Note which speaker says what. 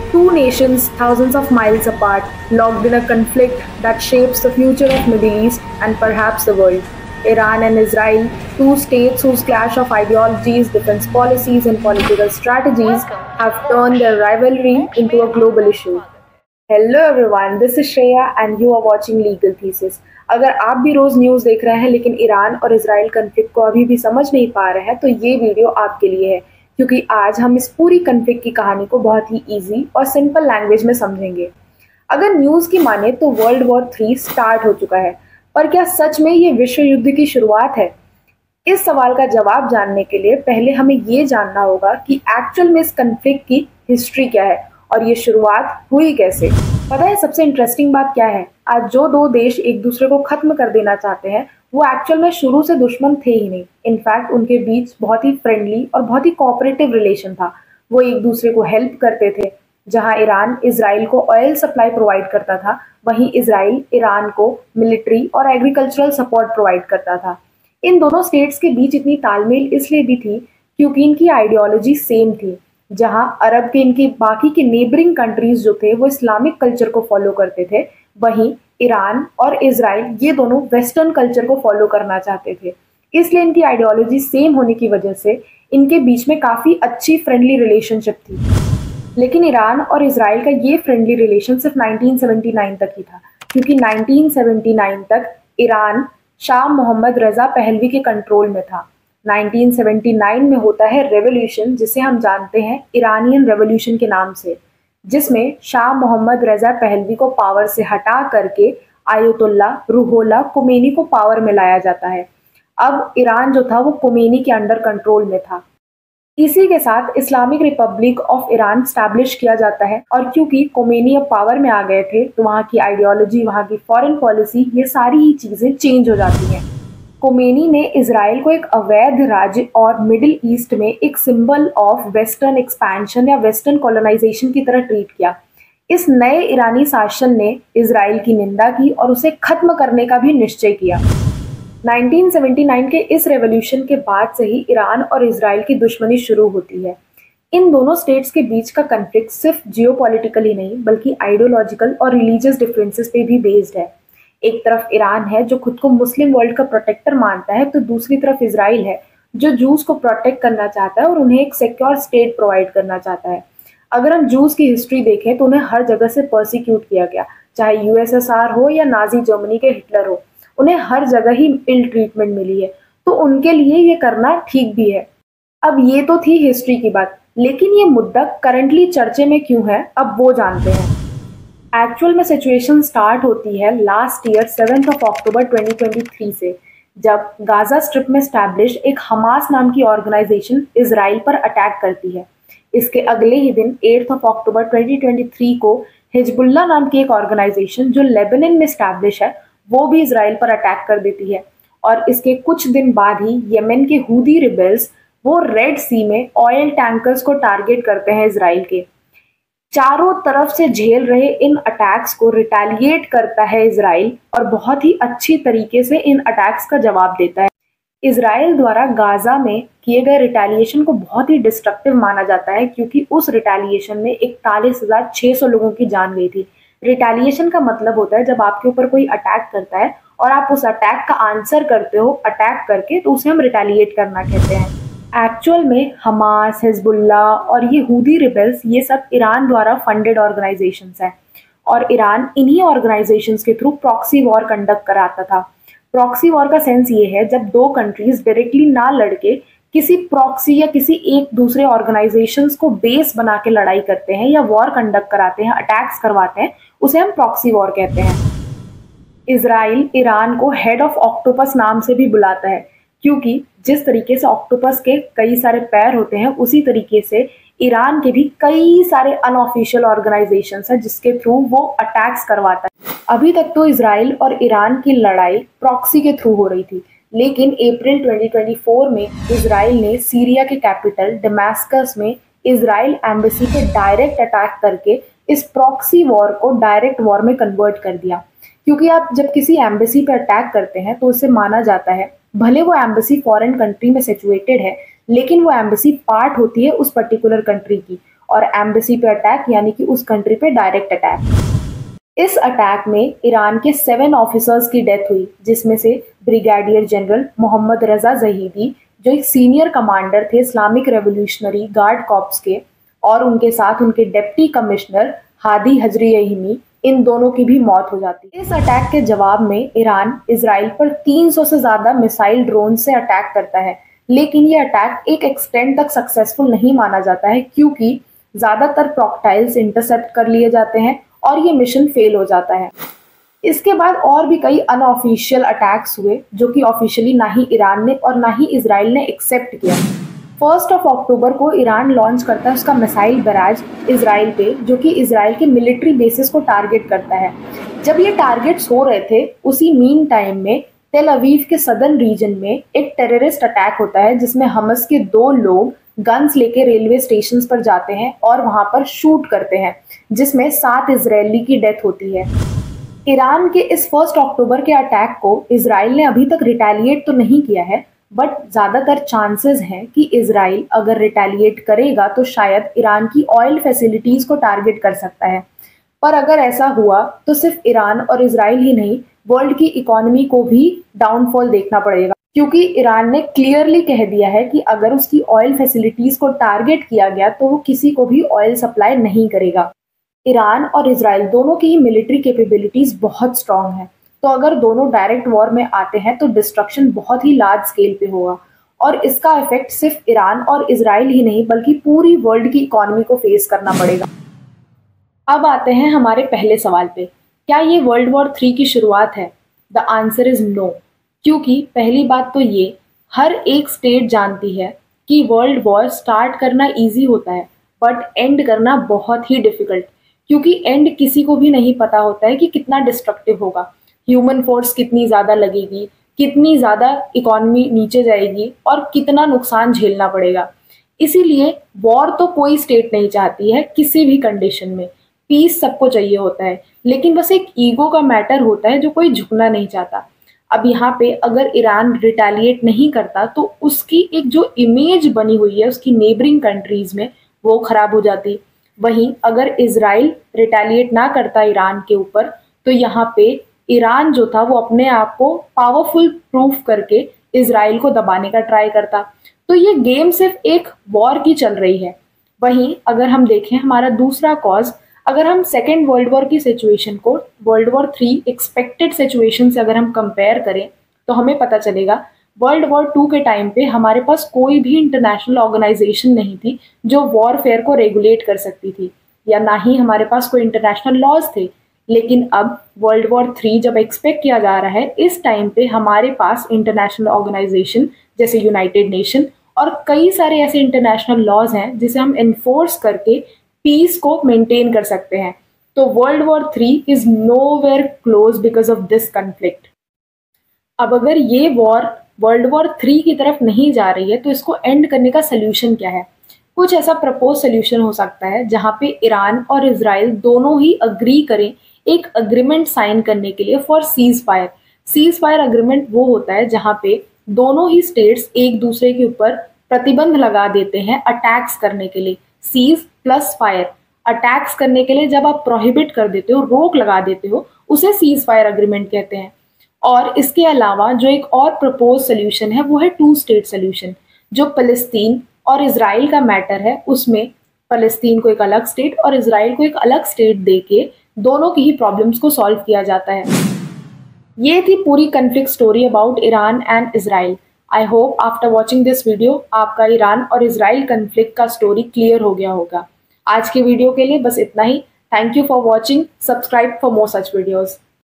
Speaker 1: Two nations thousands of miles apart, locked in a conflict that shapes the future of Middle East and perhaps the world. Iran and Israel, two states whose clash of ideologies, defense policies and political strategies have turned their rivalry into a global issue. Hello everyone, this is Shreya and you are watching legal thesis. अगर आप भी रोज news देख रहे हैं लेकिन Iran और Israel conflict को अभी भी समझ नहीं पा रहे हैं तो ये वीडियो आपके लिए है, क्योंकि आज हम इस पूरी कन्फ्लिक्ट की कहानी को बहुत ही इजी और सिंपल लैंग्वेज में समझेंगे। अगर न्यूज़ की माने तो वर्ल्ड वॉर 3 स्टार्ट हो चुका है, पर क्या सच में ये विश्व युद्ध की शुरुआत है? इस सवाल का जवाब जानने के लिए पहले हमें ये जानना होगा कि एक्चुअल में इस कन्फ्लिक्ट की हिस्ट्री क्या है और ये शुरुआत हुई कैसे। पता है सबसे इंटरेस्टिंग बात क्या है? आज जो दो देश एक दूसरे को खत्म कर देना चाहते हैं वो एक्चुअल में शुरू से दुश्मन थे ही नहीं। इनफैक्ट उनके बीच बहुत ही फ्रेंडली और बहुत ही कोऑपरेटिव रिलेशन था। वो एक दूसरे को हेल्प करते थे। जहां ईरान इजराइल को ऑयल सप्लाई प्रोवाइड करता था, वहीं इजराइल ईरान को मिलिट्री और एग्रीकल्चरल सपोर्ट प्रोवाइड करता था। इन दोनों स्टेट्स के बीच इतनी तालमेल इसलिए भी थी क्योंकि इनकी आइडियोलॉजी सेम थी। जहां अरब के इनके बाकी के नेबरिंग कंट्रीज जो थे वो इस्लामिक कल्चर को फॉलो करते थे, वहीं ईरान और इजराइल ये दोनों वेस्टर्न कल्चर को फॉलो करना चाहते थे। इसलिए इनकी आइडियोलॉजी सेम होने की वजह से इनके बीच में काफ़ी अच्छी फ्रेंडली रिलेशनशिप थी। लेकिन ईरान और इजराइल का ये फ्रेंडली रिलेशन सिर्फ 1979 तक ही था, क्योंकि 1979 तक Iran Shah Mohammad Reza Pahlavi के कंट्रोल में था। 1979 में होता है रेवोल्यूशन, जिसे हम जानते हैं ईरानियन रेवोल्यूशन के नाम से, जिसमें शाह मोहम्मद रजा पहलवी को पावर से हटा करके आयतुल्ला रूहुल्लाह खुमैनी को पावर में लाया जाता है। अब ईरान जो था वो खुमैनी के अंडर कंट्रोल में था। इसी के साथ Islamic Republic of Iran establish किया जाता है, और क्योंकि खुमैनी अब पावर में आ गए थे तो वहाँ की आइडियोलॉजी, वहाँ की फॉरेन पॉलिसी, ये सारी ही चीज़ें चेंज हो जाती हैं। खुमैनी ने इजराइल को एक अवैध राज्य और मिडिल ईस्ट में एक सिंबल ऑफ वेस्टर्न एक्सपेंशन या वेस्टर्न कॉलोनाइजेशन की तरह ट्रीट किया। इस नए ईरानी शासन ने इजराइल की निंदा की और उसे खत्म करने का भी निश्चय किया। 1979 के इस रेवोल्यूशन के बाद से ही ईरान और इजराइल की दुश्मनी शुरू होती है। इन दोनों स्टेट्स के बीच का कन्फ्लिक्ट सिर्फ जियोपॉलिटिकल ही नहीं बल्कि आइडियोलॉजिकल और रिलीजियस डिफरेंसेस पे भी बेस्ड है। एक तरफ ईरान है जो खुद को मुस्लिम वर्ल्ड का प्रोटेक्टर मानता है, तो दूसरी तरफ इजराइल है जो जूस को प्रोटेक्ट करना चाहता है और उन्हें एक सिक्योर स्टेट प्रोवाइड करना चाहता है। अगर हम जूस की हिस्ट्री देखें तो उन्हें हर जगह से पर्सिक्यूट किया गया, चाहे यूएसएसआर हो या नाजी जर्मनी के हिटलर हो, उन्हें हर जगह ही इल ट्रीटमेंट मिली है, तो उनके लिए ये करना ठीक भी है। अब ये तो थी हिस्ट्री की बात, लेकिन ये मुद्दा करंटली चर्चे में क्यों है अब वो जानते हैं। एक्चुअल में सिचुएशन स्टार्ट होती है लास्ट ईयर 7 अक्टूबर 2023 से, जब गाजा स्ट्रिप में स्टैब्लिश एक हमास नाम की ऑर्गेनाइजेशन इजराइल पर अटैक करती है। इसके अगले ही दिन 8 अक्टूबर 2023 को हिजबुल्लाह नाम की एक ऑर्गेनाइजेशन जो लेबनान में स्टैब्लिश है वो भी इजराइल पर अटैक कर देती है। और इसके कुछ दिन बाद ही यमन के हूदी रिबेल्स वो रेड सी में ऑयल टैंकर्स को टारगेट करते हैं इजराइल के। चारों तरफ से झेल रहे इन अटैक्स को रिटेलिएट करता है इजराइल और बहुत ही अच्छी तरीके से इन अटैक्स का जवाब देता है। इजराइल द्वारा गाजा में किए गए रिटेलिएशन को बहुत ही डिस्ट्रक्टिव माना जाता है, क्योंकि उस रिटेलिएशन में 41,600 लोगों की जान गई थी। रिटेलिएशन का मतलब होता है जब आपके ऊपर कोई अटैक करता है और आप उस अटैक का आंसर करते हो अटैक करके, तो उसे हम रिटेलिएट करना कहते हैं। एक्चुअल में हमास, हिजबुल्लाह और ये हूदी रिबेल्स ये सब ईरान द्वारा फंडेड ऑर्गेनाइजेशंस हैं, और ईरान इन्हीं ऑर्गेनाइजेशंस के थ्रू प्रॉक्सी वॉर कंडक्ट कराता था। प्रॉक्सी वॉर का सेंस ये है जब दो कंट्रीज डायरेक्टली ना लड़के किसी प्रॉक्सी या किसी एक दूसरे ऑर्गेनाइजेशंस को बेस बना के लड़ाई करते हैं या वॉर कंडक्ट कराते हैं, अटैक्स करवाते हैं, उसे हम प्रॉक्सी वॉर कहते हैं। इजराइल ईरान को हेड ऑफ ऑक्टोपस नाम से भी बुलाता है, क्योंकि जिस तरीके से ऑक्टोपस के कई सारे पैर होते हैं उसी तरीके से ईरान के भी कई सारे अनऑफिशियल ऑर्गेनाइजेशंस हैं जिसके थ्रू वो अटैक्स करवाता है। अभी तक तो इजराइल और ईरान की लड़ाई प्रॉक्सी के थ्रू हो रही थी, लेकिन अप्रैल 2024 में इजराइल ने सीरिया के कैपिटल दमास्कस में इजराइल एम्बेसी पे डायरेक्ट अटैक करके इस प्रॉक्सी वॉर को डायरेक्ट वॉर में कन्वर्ट कर दिया। क्योंकि आप जब किसी एम्बेसी पे अटैक करते हैं तो उसे माना जाता है, भले वो एम्बेसी फॉरेन कंट्री में सिचुएटेड है, लेकिन वो एम्बेसी पार्ट होती है उस पर्टिकुलर कंट्री की, और एम्बेसी पे अटैक यानी कि उस कंट्री पे डायरेक्ट अटैक। इस अटैक में ईरान के 7 ऑफिसर्स की डेथ हुई, जिसमें से brigadier general Mohammad Reza Zahedi जो एक सीनियर कमांडर थे इस्लामिक रेवोल्यूशनरी गार्ड कॉर्प्स के, और उनके साथ उनके डिप्टी कमिश्नर हादी हजरियहिमी, इन दोनों की भी मौत हो जाती है। इस अटैक के जवाब में ईरान इजराइल पर 300 से ज्यादा मिसाइल ड्रोन से अटैक करता है, लेकिन ये अटैक एक एक्सटेंड तक सक्सेसफुल नहीं माना जाता है क्योंकि ज्यादातर प्रोजेक्टाइल्स इंटरसेप्ट कर लिए जाते हैं और ये मिशन फेल हो जाता है। इसके बाद और भी कई अनऑफिशियल अटैक्स हुए जो कि ऑफिशियली ना ही ईरान ने और ना ही इजराइल ने एक्सेप्ट किया। 1 अक्टूबर को ईरान लॉन्च करता है उसका मिसाइल बैराज इजराइल पे, जो कि इजराइल के मिलिट्री बेसिस को टारगेट करता है। जब ये टारगेट्स हो रहे थे, उसी मीन टाइम में तेल अवीव के सदर्न रीजन में एक टेररिस्ट अटैक होता है जिसमें हमस के 2 लोग गन्स लेके रेलवे स्टेशन पर जाते हैं और वहां पर शूट करते हैं, जिसमें 7 इजरायली की डेथ होती है। ईरान के इस 1 अक्टूबर के अटैक को इजराइल ने अभी तक रिटेलिएट तो नहीं किया है, बट ज़्यादातर चांसेस हैं कि इजराइल अगर रिटेलिएट करेगा तो शायद ईरान की ऑयल फैसिलिटीज़ को टारगेट कर सकता है। पर अगर ऐसा हुआ तो सिर्फ ईरान और इजराइल ही नहीं, वर्ल्ड की इकोनॉमी को भी डाउनफॉल देखना पड़ेगा, क्योंकि ईरान ने क्लियरली कह दिया है कि अगर उसकी ऑयल फैसिलिटीज़ को टारगेट किया गया तो वो किसी को भी ऑयल सप्लाई नहीं करेगा। ईरान और इजराइल दोनों की ही मिलिट्री कैपेबिलिटीज़ बहुत स्ट्रांग है, तो अगर दोनों डायरेक्ट वॉर में आते हैं तो डिस्ट्रक्शन बहुत ही लार्ज स्केल पे होगा और इसका इफेक्ट सिर्फ ईरान और इजराइल ही नहीं बल्कि पूरी वर्ल्ड की इकोनॉमी को फेस करना पड़ेगा। अब आते हैं हमारे पहले सवाल पे, क्या ये वर्ल्ड वॉर 3 की शुरुआत है? द आंसर इज नो, क्योंकि पहली बात तो ये हर एक स्टेट जानती है कि वर्ल्ड वॉर स्टार्ट करना ईजी होता है बट एंड करना बहुत ही डिफिकल्ट, क्योंकि एंड किसी को भी नहीं पता होता है कि कितना डिस्ट्रक्टिव होगा, ह्यूमन फोर्स कितनी ज़्यादा लगेगी, कितनी ज़्यादा इकोनॉमी नीचे जाएगी और कितना नुकसान झेलना पड़ेगा। इसीलिए वॉर तो कोई स्टेट नहीं चाहती है किसी भी कंडीशन में, पीस सबको चाहिए होता है, लेकिन बस एक ईगो का मैटर होता है जो कोई झुकना नहीं चाहता। अब यहाँ पे अगर ईरान रिटेलिएट नहीं करता तो उसकी एक जो इमेज बनी हुई है उसकी नेबरिंग कंट्रीज में वो खराब हो जाती। वहीं अगर इजराइल रिटेलिएट ना करता ईरान के ऊपर तो यहाँ पे ईरान जो था वो अपने आप को पावरफुल प्रूफ करके इजराइल को दबाने का ट्राई करता। तो ये गेम सिर्फ एक वॉर की चल रही है। वहीं अगर हम देखें हमारा दूसरा कॉज, अगर हम सेकेंड वर्ल्ड वॉर की सिचुएशन को वर्ल्ड वॉर 3 एक्सपेक्टेड सिचुएशन से अगर हम कंपेयर करें तो हमें पता चलेगा वर्ल्ड वॉर 2 के टाइम पे हमारे पास कोई भी इंटरनेशनल ऑर्गेनाइजेशन नहीं थी जो वॉरफेयर को रेगुलेट कर सकती थी, या ना ही हमारे पास कोई इंटरनेशनल लॉज थे। लेकिन अब वर्ल्ड वॉर 3 जब एक्सपेक्ट किया जा रहा है, इस टाइम पे हमारे पास इंटरनेशनल ऑर्गेनाइजेशन जैसे यूनाइटेड नेशन और कई सारे ऐसे इंटरनेशनल लॉज हैं जिसे हम इन्फोर्स करके पीस को मेंटेन कर सकते हैं। तो world war 3 is nowhere close because of this conflict. अब अगर ये वॉर वर्ल्ड वॉर 3 की तरफ नहीं जा रही है तो इसको एंड करने का सोल्यूशन क्या है? कुछ ऐसा प्रपोज सोल्यूशन हो सकता है जहाँ पे ईरान और इजराइल दोनों ही अग्री करें एक अग्रीमेंट साइन करने के लिए for ceasefire. Ceasefire agreement वो होता है जहाँ पे दोनों ही स्टेट्स एक दूसरे के ऊपर प्रतिबंध लगा देते हैं अटैक्स करने के लिए। सीज प्लस फायर, अटैक्स करने के लिए जब आप प्रोहिबिट कर देते हो, रोक लगा देते हो, उसे सीज फायर अग्रीमेंट कहते हैं। और इसके अलावा जो एक और प्रपोज सोल्यूशन है वो है 2 स्टेट सोल्यूशन। जो फलस्तीन और इजराइल का मैटर है उसमें फलस्तीन को एक अलग स्टेट और इजराइल को एक अलग स्टेट देके दोनों की ही प्रॉब्लम्स को सॉल्व किया जाता है। ये थी पूरी conflict story about Iran and Israel. I hope after watching this video आपका ईरान और इजराइल कन्फ्लिक्ट का स्टोरी क्लियर हो गया होगा। आज के वीडियो के लिए बस इतना ही। Thank you for watching. Subscribe for more such videos.